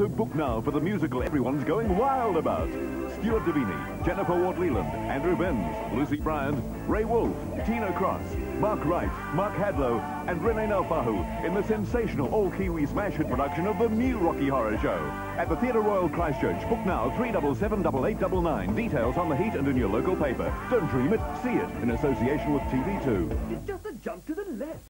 book now for the musical everyone's going wild about. Stuart Davini, Jennifer Ward-Leland, Andrew Benz, Lucy Bryant, Ray Wolfe, Tina Cross, Mark Wright, Mark Hadlow, and Renee Nelfahu in the sensational all-Kiwi smash hit production of the new Rocky Horror Show. At the Theatre Royal Christchurch. Book now 3778899. Details on the heat and in your local paper. Don't dream it, see it in association with TV2. It's just a jump to the left.